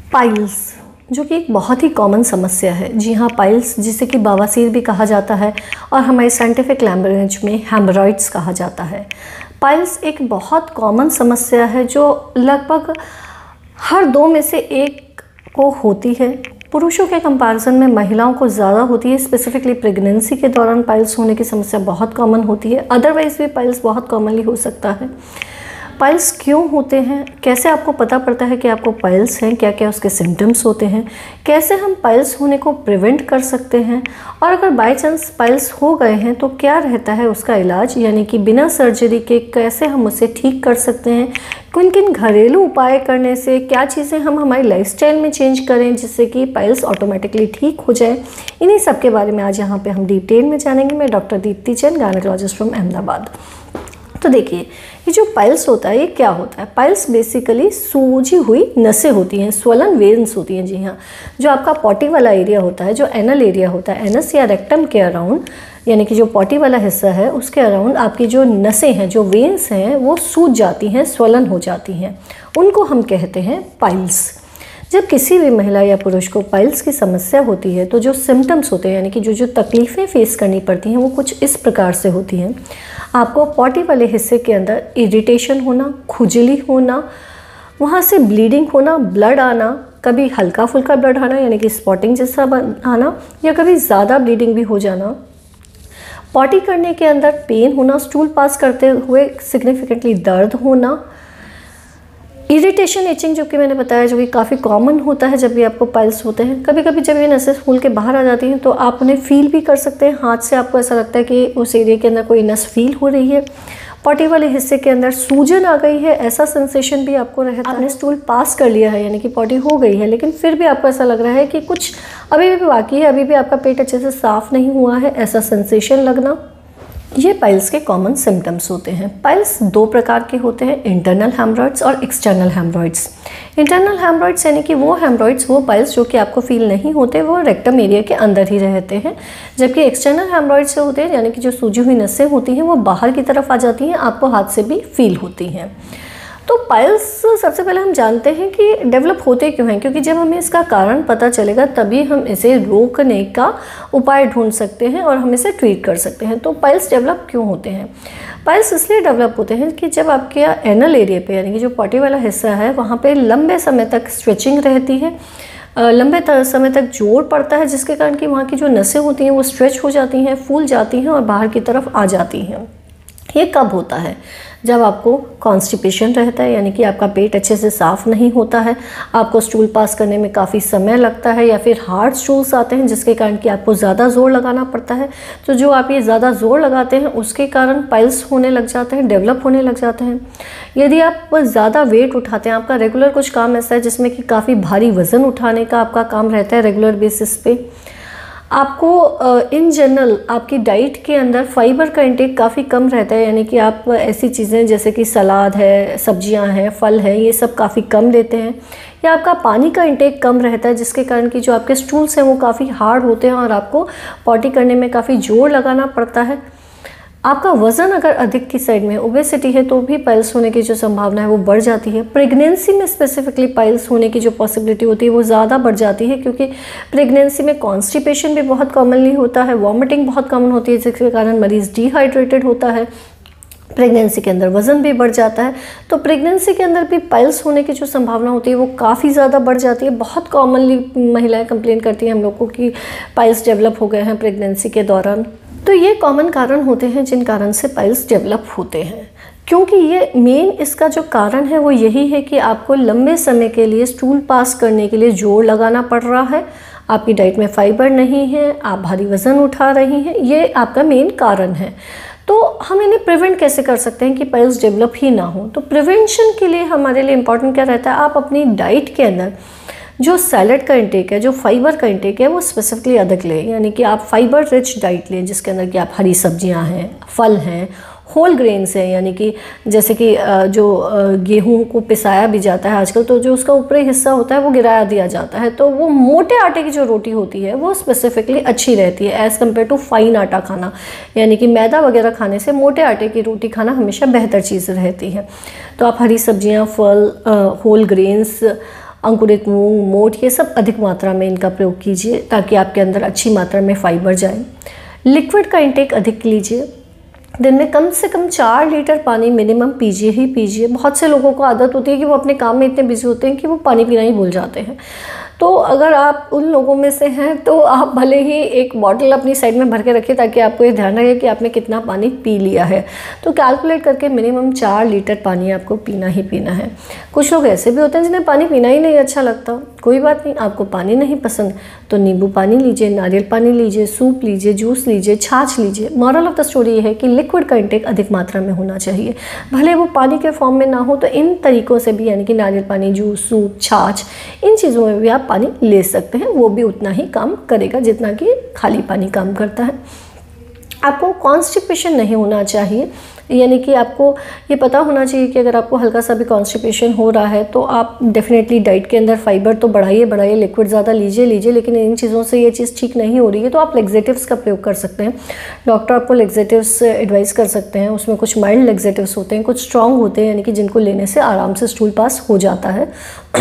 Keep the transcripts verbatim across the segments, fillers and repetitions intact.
Piles, जो कि एक बहुत ही कॉमन समस्या है। जी हाँ, पाइल्स जिसे कि बवासीर भी कहा जाता है और हमारे साइंटिफिक लैंग्वेज में हेमरॉइड्स कहा जाता है। पाइल्स एक बहुत कॉमन समस्या है जो लगभग हर दो में से एक को होती है। पुरुषों के कंपैरिजन में महिलाओं को ज़्यादा होती है। स्पेसिफिकली प्रेगनेंसी के दौरान पाइल्स होने की समस्या बहुत कॉमन होती है। अदरवाइज़ भी पाइल्स बहुत कॉमनली हो सकता है। पाइल्स क्यों होते हैं, कैसे आपको पता पड़ता है कि आपको पाइल्स हैं, क्या क्या उसके सिम्टम्स होते हैं, कैसे हम पाइल्स होने को प्रिवेंट कर सकते हैं, और अगर बाय चांस पाइल्स हो गए हैं तो क्या रहता है उसका इलाज, यानी कि बिना सर्जरी के कैसे हम उसे ठीक कर सकते हैं, किन किन घरेलू उपाय करने से, क्या चीज़ें हम हमारी लाइफस्टाइल में चेंज करें जिससे कि पाइल्स ऑटोमेटिकली ठीक हो जाए। इन्हीं सब के बारे में आज यहाँ पे हम डिटेल में जानेंगे। मैं doctor Deepti Chand, gynaecologist from Ahmedabad. तो देखिए, ये जो पाइल्स होता है ये क्या होता है। पाइल्स बेसिकली सूजी हुई नसें होती हैं, स्वलन वेन्स होती हैं। जी हाँ, जो आपका पॉटी वाला एरिया होता है, जो एनल एरिया होता है, एनस या रेक्टम के अराउंड, यानी कि जो पॉटी वाला हिस्सा है उसके अराउंड आपकी जो नसें हैं, जो वेन्स हैं, वो सूज जाती हैं, स्वलन हो जाती हैं, उनको हम कहते हैं पाइल्स। जब किसी भी महिला या पुरुष को पाइल्स की समस्या होती है तो जो सिम्टम्स होते हैं, यानी कि जो जो तकलीफ़ें फेस करनी पड़ती हैं, वो कुछ इस प्रकार से होती हैं। आपको पॉटी वाले हिस्से के अंदर इरिटेशन होना, खुजली होना, वहाँ से ब्लीडिंग होना, ब्लड आना, कभी हल्का फुल्का ब्लड आना यानी कि स्पॉटिंग जैसा आना, या कभी ज़्यादा ब्लीडिंग भी हो जाना, पॉटी करने के अंदर पेन होना, स्टूल पास करते हुए सिग्निफिकेंटली दर्द होना, इरिटेशन, इचिंग, जो कि मैंने बताया जो कि काफ़ी कॉमन होता है जब भी आपको पाइल्स होते हैं। कभी कभी जब ये नसें फूल के बाहर आ जाती हैं तो आप उन्हें फील भी कर सकते हैं, हाथ से आपको ऐसा लगता है कि उस एरिया के अंदर कोई नस फील हो रही है। पॉटी वाले हिस्से के अंदर सूजन आ गई है, ऐसा सेंसेशन भी आपको रहता है। आपने स्टूल पास कर लिया है, यानी कि पॉटी हो गई है, लेकिन फिर भी आपको ऐसा लग रहा है कि कुछ अभी भी बाकी है, अभी भी आपका पेट अच्छे से साफ़ नहीं हुआ है, ऐसा सेंसेशन लगना, ये पाइल्स के कॉमन सिम्टम्स होते हैं। पाइल्स दो प्रकार के होते हैं, इंटरनल हेमरॉइड्स और एक्सटर्नल हेमरॉइड्स। इंटरनल हेमरॉइड्स यानी कि वो हेमरॉइड्स, वो पाइल्स जो कि आपको फील नहीं होते, वो रेक्टम एरिया के अंदर ही रहते हैं। जबकि एक्सटर्नल हेमरॉइड्स जो होते हैं, यानी कि जो सूजी हुई नसें होती हैं, वो बाहर की तरफ आ जाती हैं, आपको हाथ से भी फील होती हैं। तो पाइल्स सबसे पहले हम जानते हैं कि डेवलप होते क्यों हैं, क्योंकि जब हमें इसका कारण पता चलेगा तभी हम इसे रोकने का उपाय ढूंढ सकते हैं और हम इसे ट्रीट कर सकते हैं। तो पाइल्स डेवलप क्यों होते हैं? पाइल्स इसलिए डेवलप होते हैं कि जब आपके एनल एरिया पे, यानी कि जो पॉटी वाला हिस्सा है, वहाँ पे लंबे समय तक स्ट्रेचिंग रहती है, लंबे समय तक जोर पड़ता है, जिसके कारण कि वहाँ की जो नसें होती हैं वो स्ट्रेच हो जाती हैं, फूल जाती हैं और बाहर की तरफ आ जाती हैं। ये कब होता है? जब आपको कॉन्स्टिपेशन रहता है, यानी कि आपका पेट अच्छे से साफ़ नहीं होता है, आपको स्टूल पास करने में काफ़ी समय लगता है, या फिर हार्ड स्टूल्स आते हैं जिसके कारण कि आपको ज़्यादा ज़ोर लगाना पड़ता है। तो जो आप ये ज़्यादा ज़ोर लगाते हैं उसके कारण पाइल्स होने लग जाते हैं, डेवलप होने लग जाते हैं। यदि आप ज़्यादा वेट उठाते हैं, आपका रेगुलर कुछ काम ऐसा है जिसमें कि काफ़ी भारी वज़न उठाने का आपका काम रहता है रेगुलर बेसिस पे, आपको इन जनरल आपकी डाइट के अंदर फाइबर का इंटेक काफ़ी कम रहता है, यानी कि आप ऐसी चीज़ें जैसे कि सलाद है, सब्जियां हैं, फल है, ये सब काफ़ी कम लेते हैं, या आपका पानी का इंटेक कम रहता है, जिसके कारण कि जो आपके स्टूल्स हैं वो काफ़ी हार्ड होते हैं और आपको पॉटी करने में काफ़ी जोर लगाना पड़ता है। आपका वज़न अगर अधिक की साइड में, ओबेसिटी है, तो भी पाइल्स होने की जो संभावना है वो बढ़ जाती है। प्रेगनेंसी में स्पेसिफिकली पाइल्स होने की जो पॉसिबिलिटी होती है वो ज़्यादा बढ़ जाती है, क्योंकि प्रेगनेंसी में कॉन्स्टिपेशन भी बहुत कॉमनली होता है, वॉमिटिंग बहुत कॉमन होती है, जिसके कारण मरीज़ डिहाइड्रेटेड होता है, प्रेगनेंसी के अंदर वज़न भी बढ़ जाता है। तो प्रेगनेंसी के अंदर भी पाइल्स होने की जो संभावना होती है वो काफ़ी ज़्यादा बढ़ जाती है। बहुत कॉमनली महिलाएँ कंप्लेन करती हैं हम लोग को कि पाइल्स डेवलप हो गए हैं प्रेगनेंसी के दौरान। तो ये कॉमन कारण होते हैं जिन कारण से पाइल्स डेवलप होते हैं, क्योंकि ये मेन इसका जो कारण है वो यही है कि आपको लंबे समय के लिए स्टूल पास करने के लिए जोर लगाना पड़ रहा है, आपकी डाइट में फाइबर नहीं है, आप भारी वज़न उठा रही हैं, ये आपका मेन कारण है। तो हम इन्हें प्रिवेंट कैसे कर सकते हैं कि पाइल्स डेवलप ही ना हो? तो प्रिवेंशन के लिए हमारे लिए इम्पॉर्टेंट क्या रहता है, आप अपनी डाइट के अंदर जो सैलड का इंटेक है, जो फाइबर का इंटेक है, वो स्पेसिफिकली अधिक लें, यानी कि आप फाइबर रिच डाइट लें जिसके अंदर कि आप हरी सब्जियां हैं, फल हैं, होल ग्रेन्स हैं, यानी कि जैसे कि जो गेहूं को पिसाया भी जाता है आजकल, तो जो उसका ऊपरी हिस्सा होता है वो गिराया दिया जाता है, तो वो मोटे आटे की जो रोटी होती है वो स्पेसिफिकली अच्छी रहती है एज़ कम्पेयर टू फाइन आटा खाना, यानी कि मैदा वगैरह खाने से मोटे आटे की रोटी खाना हमेशा बेहतर चीज़ रहती है। तो आप हरी सब्जियाँ, फल, होल ग्रेन्स अंकुरित मूंग, मोठ, ये सब अधिक मात्रा में इनका प्रयोग कीजिए ताकि आपके अंदर अच्छी मात्रा में फाइबर जाए। लिक्विड का इंटेक अधिक लीजिए, दिन में कम से कम चार लीटर पानी मिनिमम पीजिए ही पीजिए। बहुत से लोगों को आदत होती है कि वो अपने काम में इतने बिजी होते हैं कि वो पानी पीना ही भूल जाते हैं। तो अगर आप उन लोगों में से हैं तो आप भले ही एक बॉटल अपनी साइड में भर के रखिए ताकि आपको ये ध्यान रहे कि आपने कितना पानी पी लिया है। तो कैलकुलेट करके मिनिमम चार लीटर पानी आपको पीना ही पीना है। कुछ लोग ऐसे भी होते हैं जिन्हें पानी पीना ही नहीं अच्छा लगता। कोई बात नहीं, आपको पानी नहीं पसंद तो नींबू पानी लीजिए, नारियल पानी लीजिए, सूप लीजिए, जूस लीजिए, छाछ लीजिए। मॉरल ऑफ द स्टोरी ये है कि लिक्विड का इंटेक अधिक मात्रा में होना चाहिए, भले वो पानी के फॉर्म में ना हो तो इन तरीक़ों से भी, यानी कि नारियल पानी, जूस, सूप, छाछ, इन चीज़ों में भी आप पानी ले सकते हैं। वो भी उतना ही काम करेगा जितना कि खाली पानी काम करता है। आपको कॉन्स्टिपेशन नहीं होना चाहिए, यानी कि आपको ये पता होना चाहिए कि अगर आपको हल्का सा भी कॉन्स्टिपेशन हो रहा है तो आप डेफिनेटली डाइट के अंदर फाइबर तो बढ़ाइए बढ़ाइए, लिक्विड ज़्यादा लीजिए लीजिए, लेकिन इन चीज़ों से ये चीज़ ठीक नहीं हो रही है तो आप लेक्सेटिव्स का प्रयोग कर सकते हैं। डॉक्टर आपको लेक्सेटिव्स एडवाइस कर सकते हैं। उसमें कुछ माइल्ड लेक्सेटिव्स होते हैं, कुछ स्ट्रॉन्ग होते हैं, यानी कि जिनको लेने से आराम से स्टूल पास हो जाता है।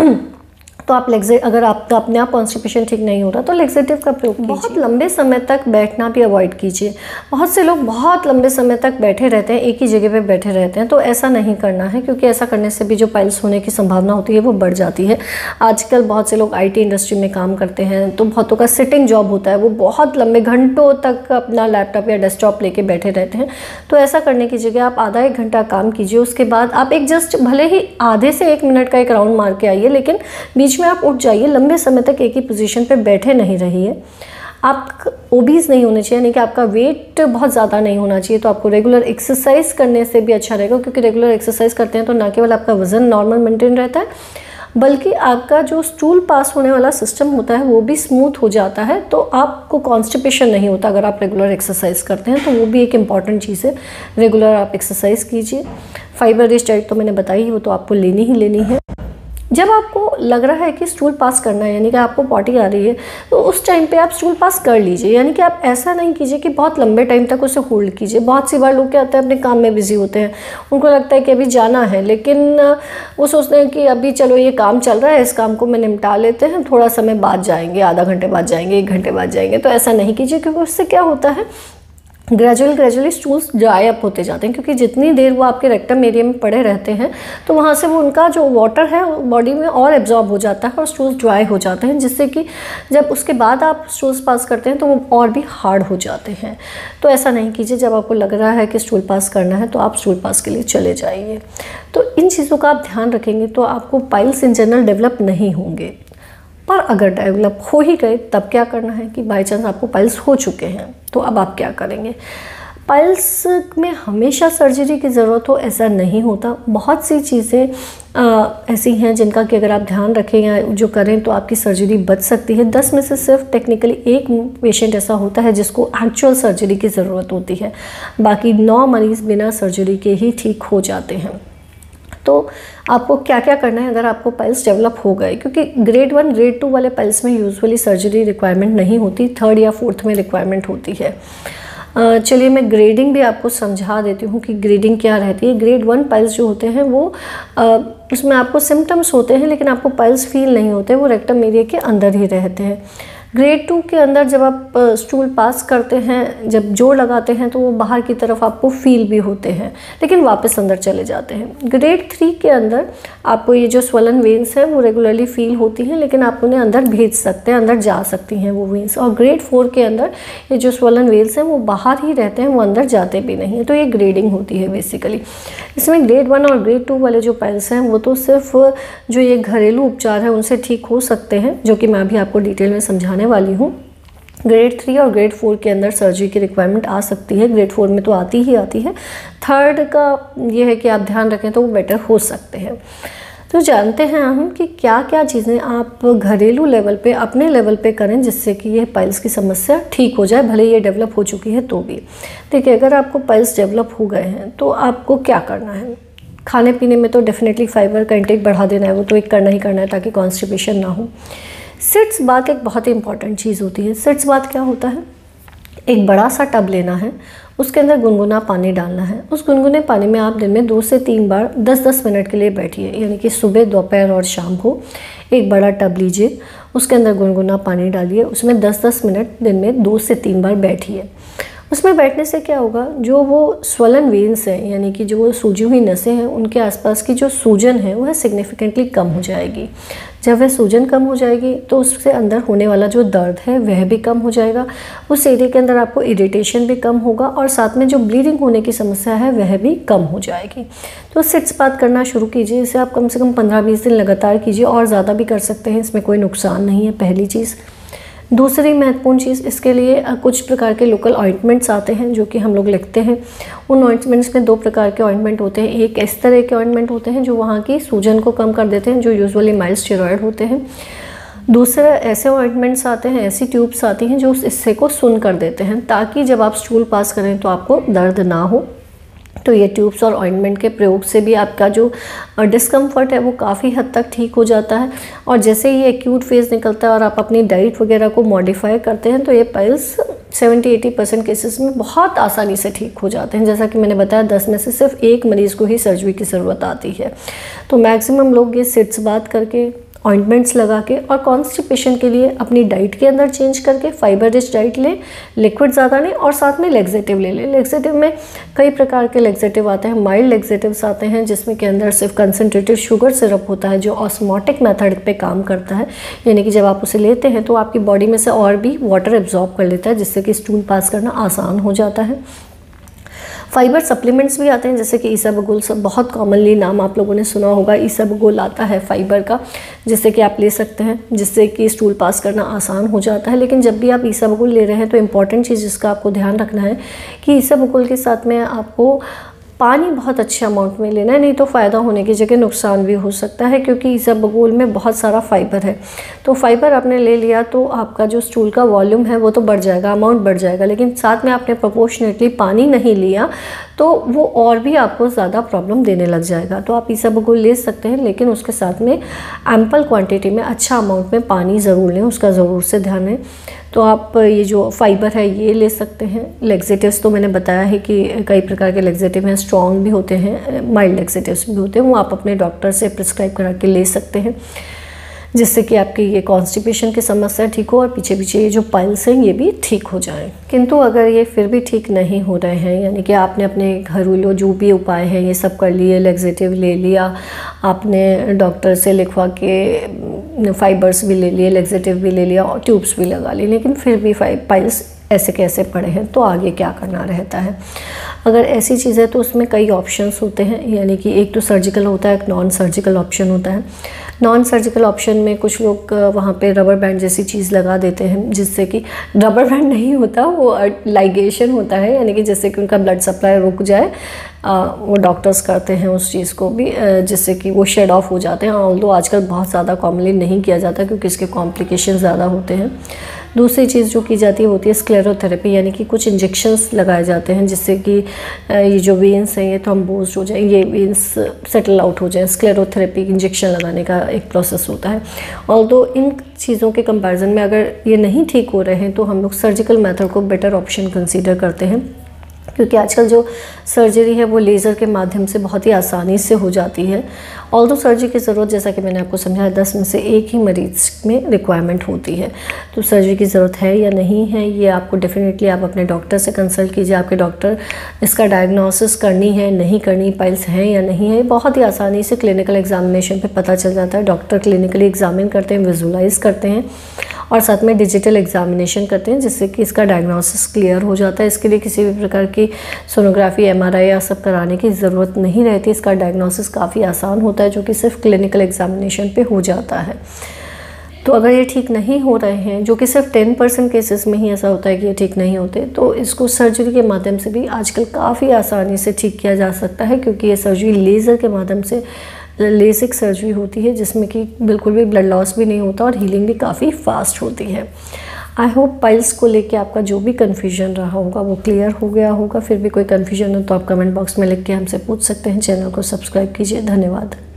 तो आप लेक्से अगर आपका अपने आप कॉन्स्टिपेशन ठीक नहीं हो रहा तो लेक्सेटिव का प्रयोग कीजिए। बहुत लंबे समय तक बैठना भी अवॉइड कीजिए। बहुत से लोग बहुत लंबे समय तक बैठे रहते हैं, एक ही जगह पे बैठे रहते हैं, तो ऐसा नहीं करना है क्योंकि ऐसा करने से भी जो पाइल्स होने की संभावना होती है वो बढ़ जाती है। आजकल बहुत से लोग आईटी इंडस्ट्री में काम करते हैं तो बहुतों का सिटिंग जॉब होता है, वो बहुत लंबे घंटों तक अपना लैपटॉप या डेस्कटॉप लेके बैठे रहते हैं। तो ऐसा करने की जगह आप आधा एक घंटा काम कीजिए, उसके बाद आप एक जस्ट भले ही आधे से एक मिनट का एक राउंड मार के आइए, लेकिन बीच में आप उठ जाइए। लंबे समय तक एक ही पोजीशन पे बैठे नहीं रहिए। आप ओबीज नहीं होने चाहिए, यानी कि आपका वेट बहुत ज़्यादा नहीं होना चाहिए। तो आपको रेगुलर एक्सरसाइज करने से भी अच्छा रहेगा, क्योंकि रेगुलर एक्सरसाइज करते हैं तो ना केवल आपका वजन नॉर्मल मेंटेन रहता है बल्कि आपका जो स्टूल पास होने वाला सिस्टम होता है वो भी स्मूथ हो जाता है। तो आपको कॉन्स्टिपेशन नहीं होता अगर आप रेगुलर एक्सरसाइज करते हैं, तो वो भी एक इम्पॉर्टेंट चीज़ है। रेगुलर आप एक्सरसाइज कीजिए। फाइबर रिच डाइट तो मैंने बताई, वो तो आपको लेनी ही लेनी है। जब आपको लग रहा है कि स्टूल पास करना है, यानी कि आपको पॉटी आ रही है, तो उस टाइम पे आप स्टूल पास कर लीजिए। यानी कि आप ऐसा नहीं कीजिए कि बहुत लंबे टाइम तक उसे होल्ड कीजिए। बहुत सी बार लोग क्या होता है, अपने काम में बिजी होते हैं, उनको लगता है कि अभी जाना है, लेकिन वो सोचते हैं कि अभी चलो ये काम चल रहा है, इस काम को मैं निपटा लेते हैं, थोड़ा समय बाद जाएंगे, आधा घंटे बाद जाएंगे, एक घंटे बाद जाएंगे। तो ऐसा नहीं कीजिए, क्योंकि उससे क्या होता है, gradual gradually stools dry up होते जाते हैं, क्योंकि जितनी देर वो आपके रेक्टम एरिया में पड़े रहते हैं तो वहाँ से वो उनका जो वाटर है बॉडी में और एब्जॉर्ब हो जाता है और स्टूल्स ड्राई हो जाते हैं, जिससे कि जब उसके बाद आप स्टूल्स पास करते हैं तो वो और भी हार्ड हो जाते हैं। तो ऐसा नहीं कीजिए। जब आपको लग रहा है कि स्टूल पास करना है तो आप स्टूल पास के लिए चले जाइए। तो इन चीज़ों का आप ध्यान रखेंगे तो आपको पाइल्स इन जनरल डेवलप नहीं होंगे। पर अगर डेवलप हो ही गए तब क्या करना है कि बाई चांस आपको पाइल्स हो चुके हैं तो अब आप क्या करेंगे। पाइल्स में हमेशा सर्जरी की ज़रूरत हो ऐसा नहीं होता। बहुत सी चीज़ें ऐसी हैं जिनका कि अगर आप ध्यान रखें या जो करें तो आपकी सर्जरी बच सकती है। दस में से सिर्फ टेक्निकली एक पेशेंट ऐसा होता है जिसको एक्चुअल सर्जरी की ज़रूरत होती है, बाकी नौ मरीज़ बिना सर्जरी के ही ठीक हो जाते हैं। तो आपको क्या क्या करना है अगर आपको पाइल्स डेवलप हो गए, क्योंकि ग्रेड वन ग्रेड टू वाले पाइल्स में यूजुअली सर्जरी रिक्वायरमेंट नहीं होती, थर्ड या फोर्थ में रिक्वायरमेंट होती है। चलिए मैं ग्रेडिंग भी आपको समझा देती हूँ कि ग्रेडिंग क्या रहती है। ग्रेड वन पाइल्स जो होते हैं वो आ, उसमें आपको सिम्टम्स होते हैं लेकिन आपको पाइल्स फील नहीं होते, वो रेक्टम एरिया के अंदर ही रहते हैं। ग्रेड टू के अंदर जब आप स्टूल पास करते हैं, जब जोर लगाते हैं तो वो बाहर की तरफ आपको फील भी होते हैं लेकिन वापस अंदर चले जाते हैं। ग्रेड थ्री के अंदर आपको ये जो स्वलन वेन्स हैं वो रेगुलरली फील होती हैं लेकिन आप उन्हें अंदर भेज सकते हैं, अंदर जा सकती हैं वो वेन्स। और ग्रेड फोर के अंदर ये जो स्वलन वेन्स हैं वो बाहर ही रहते हैं, वो अंदर जाते भी नहीं हैं। तो ये ग्रेडिंग होती है बेसिकली। इसमें ग्रेड वन और ग्रेड टू वाले जो पाइल्स हैं वो तो सिर्फ जो ये घरेलू उपचार है उनसे ठीक हो सकते हैं, जो कि मैं अभी आपको डिटेल में समझाने वाली हूँ। ग्रेड थ्री और ग्रेड फोर के अंदर सर्जरी की रिक्वायरमेंट आ सकती है, ग्रेड फोर में तो आती ही आती है। थर्ड का ये है कि आप ध्यान रखें तो वो बेटर हो सकते हैं। तो जानते हैं हम कि क्या क्या चीज़ें आप घरेलू लेवल पे, अपने लेवल पे करें जिससे कि ये पाइल्स की समस्या ठीक हो जाए, भले ये डेवलप हो चुकी है तो भी। देखिए, अगर आपको पाइल्स डेवलप हो गए हैं तो आपको क्या करना है। खाने पीने में तो डेफिनेटली फाइबर का इंटेक बढ़ा देना है, वो तो एक करना ही करना है ताकि कॉन्स्टिपेशन ना हो। सिट्स बाथ एक बहुत ही इंपॉर्टेंट चीज़ होती है। सिट्स बाथ क्या होता है, एक बड़ा सा टब लेना है, उसके अंदर गुनगुना पानी डालना है। उस गुनगुने पानी में आप दिन में दो से तीन बार दस दस मिनट के लिए बैठिए, यानी कि सुबह, दोपहर और शाम को। एक बड़ा टब लीजिए, उसके अंदर गुनगुना पानी डालिए, उसमें दस दस मिनट दिन में दो से तीन बार बैठिए। उसमें बैठने से क्या होगा, जो वो स्वलन वेन्स हैं, यानी कि जो वो सूजी हुई नसें हैं, उनके आसपास की जो सूजन है वह सिग्निफिकेंटली कम हो जाएगी। जब वह सूजन कम हो जाएगी तो उससे अंदर होने वाला जो दर्द है वह भी कम हो जाएगा। उस एरिया के अंदर आपको इरिटेशन भी कम होगा और साथ में जो ब्लीडिंग होने की समस्या है वह भी कम हो जाएगी। तो सिट्स बात करना शुरू कीजिए। इसे आप कम से कम पंद्रह बीस दिन लगातार कीजिए, और ज़्यादा भी कर सकते हैं, इसमें कोई नुकसान नहीं है, पहली चीज़। दूसरी महत्वपूर्ण चीज़, इसके लिए कुछ प्रकार के लोकल ऑइंटमेंट्स आते हैं जो कि हम लोग लिखते हैं। उन ऑइंटमेंट्स में दो प्रकार के ऑइंटमेंट होते हैं। एक इस तरह के ऑइंटमेंट होते हैं जो वहाँ की सूजन को कम कर देते हैं, जो यूजुअली माइल्ड स्टेरॉयड होते हैं। दूसरा ऐसे ऑइंटमेंट्स आते हैं, ऐसी ट्यूब्स आती हैं जो उस हिस्से को सुन्न कर देते हैं, ताकि जब आप स्टूल पास करें तो आपको दर्द ना हो। तो ये ट्यूब्स और ऑइंटमेंट के प्रयोग से भी आपका जो डिस्कम्फर्ट है वो काफ़ी हद तक ठीक हो जाता है। और जैसे ही एक्यूट फेज़ निकलता है और आप अपनी डाइट वगैरह को मॉडिफाई करते हैं तो ये piles seventy eighty percent cases में बहुत आसानी से ठीक हो जाते हैं। जैसा कि मैंने बताया, दस में से सिर्फ एक मरीज़ को ही सर्जरी की ज़रूरत आती है। तो मैक्सिमम लोग ये सिट्स बात करके, ऑइंटमेंट्स लगा के और कॉन्स्टिपेशन के लिए अपनी डाइट के अंदर चेंज करके फाइबर रिच डाइट लें, लिक्विड ज़्यादा लें और साथ में लेग्जेटिव ले लें। लेग्जेटिव में कई प्रकार के लेग्जेटिव आते हैं। माइल्ड लेग्जेटिव्स आते हैं जिसमें के अंदर सिर्फ कंसनट्रेटेड शुगर सिरप होता है जो ऑस्मोटिक मेथड पे काम करता है, यानी कि जब आप उसे लेते हैं तो आपकी बॉडी में से और भी वाटर एब्जॉर्ब कर लेता है, जिससे कि स्टूल पास करना आसान हो जाता है। फाइबर सप्लीमेंट्स भी आते हैं, जैसे कि ईसाबगोल, सब बहुत कॉमनली नाम आप लोगों ने सुना होगा। ईसाबगोल आता है फाइबर का, जिससे कि आप ले सकते हैं, जिससे कि स्टूल पास करना आसान हो जाता है। लेकिन जब भी आप ईसाबगोल ले रहे हैं तो इम्पॉर्टेंट चीज़ जिसका आपको ध्यान रखना है कि ईसाबगोल के साथ में आपको पानी बहुत अच्छे अमाउंट में लेना है, नहीं तो फ़ायदा होने की जगह नुकसान भी हो सकता है, क्योंकि ईसाबगोल में बहुत सारा फाइबर है। तो फाइबर आपने ले लिया तो आपका जो स्टूल का वॉल्यूम है वो तो बढ़ जाएगा, अमाउंट बढ़ जाएगा, लेकिन साथ में आपने प्रोपोर्शनेटली पानी नहीं लिया तो वो और भी आपको ज़्यादा प्रॉब्लम देने लग जाएगा। तो आप ईसाबगोल ले सकते हैं, लेकिन उसके साथ में एम्पल क्वांटिटी में, अच्छा अमाउंट में पानी ज़रूर लें, उसका ज़रूर से ध्यान है। तो आप ये जो फाइबर है ये ले सकते हैं। लेग्जेटिव्स तो मैंने बताया है कि कई प्रकार के लेग्जेटिव हैं, स्ट्रॉन्ग भी होते हैं, माइल्ड लेग्जेटिव्स भी होते हैं, वो आप अपने डॉक्टर से प्रिस्क्राइब करा के ले सकते हैं, जिससे कि आपकी ये कॉन्स्टिपेशन की समस्या ठीक हो और पीछे पीछे ये जो पाइल्स हैं ये भी ठीक हो जाएं। किंतु अगर ये फिर भी ठीक नहीं हो रहे हैं, यानी कि आपने अपने घरेलू जो भी उपाय हैं ये सब कर लिए, लेग्जेटिव ले लिया, आपने डॉक्टर से लिखवा के फाइबर्स भी ले लिए, लेग्जेटिव भी ले लिया और ट्यूब्स भी लगा ली, लेकिन फिर भी पाइल्स ऐसे कैसे पड़े हैं, तो आगे क्या करना रहता है। अगर ऐसी चीज़ है तो उसमें कई ऑप्शंस होते हैं, यानी कि एक तो सर्जिकल होता है, एक नॉन सर्जिकल ऑप्शन होता है। नॉन सर्जिकल ऑप्शन में कुछ लोग वहाँ पे रबर बैंड जैसी चीज़ लगा देते हैं, जिससे कि रबर बैंड नहीं होता, वो लाइगेशन होता है, यानी कि जिससे कि उनका ब्लड सप्लाई रुक जाए। आ, वो डॉक्टर्स करते हैं उस चीज़ को भी, जिससे कि वो शेड ऑफ हो जाते हैं। ऑल्दो आजकल बहुत ज़्यादा कॉमनली नहीं किया जाता क्योंकि इसके कॉम्प्लिकेशन ज़्यादा होते हैं। दूसरी चीज़ जो की जाती है होती है स्क्लेरोथेरेपी, यानी कि कुछ इंजेक्शंस लगाए जाते हैं जिससे कि ये जो वेन्स हैं ये थ्रोम्बोज हो जाए, ये वेन्स सेटल आउट हो जाए। स्क्लेरोथेरेपी इंजेक्शन लगाने का एक प्रोसेस होता है। ऑल्दो इन चीज़ों के कंपैरिजन में अगर ये नहीं ठीक हो रहे हैं तो हम लोग सर्जिकल मेथड को बेटर ऑप्शन कंसीडर करते हैं, क्योंकि आजकल जो सर्जरी है वो लेज़र के माध्यम से बहुत ही आसानी से हो जाती है। ऑल्दो सर्जरी की ज़रूरत, जैसा कि मैंने आपको समझाया, दस में से एक ही मरीज़ में रिक्वायरमेंट होती है। तो सर्जरी की ज़रूरत है या नहीं है ये आपको डेफिनेटली आप अपने डॉक्टर से कंसल्ट कीजिए। आपके डॉक्टर इसका डायग्नोसिस करनी है नहीं करनी, पाइल्स हैं या नहीं है, बहुत ही आसानी से क्लिनिकल एग्जामिनेशन पे पता चल जाता है। डॉक्टर क्लिनिकली एग्जामिन करते हैं, विजुलाइज करते हैं और साथ में डिजिटल एग्जामिनेशन करते हैं, जिससे कि इसका डायग्नोसिस क्लियर हो जाता है। इसके लिए किसी भी प्रकार की सोनोग्राफी, एमआरआई या सब कराने की ज़रूरत नहीं रहती। इसका डायग्नोसिस काफ़ी आसान होता है, जो कि सिर्फ क्लिनिकल एग्जामिनेशन पे हो जाता है। तो अगर ये ठीक नहीं हो रहे हैं, जो कि सिर्फ टेन परसेंट केसेस में ही ऐसा होता है कि ये ठीक नहीं होते, तो इसको सर्जरी के माध्यम से भी आजकल काफ़ी आसानी से ठीक किया जा सकता है, क्योंकि ये सर्जरी लेज़र के माध्यम से लेसिक सर्जरी होती है, जिसमें कि बिल्कुल भी ब्लड लॉस भी नहीं होता और हीलिंग भी काफ़ी फास्ट होती है। आई होप पाइल्स को लेके आपका जो भी कन्फ्यूजन रहा होगा वो क्लियर हो गया होगा। फिर भी कोई कन्फ्यूजन हो तो आप कमेंट बॉक्स में लिख के हमसे पूछ सकते हैं। चैनल को सब्सक्राइब कीजिए। धन्यवाद।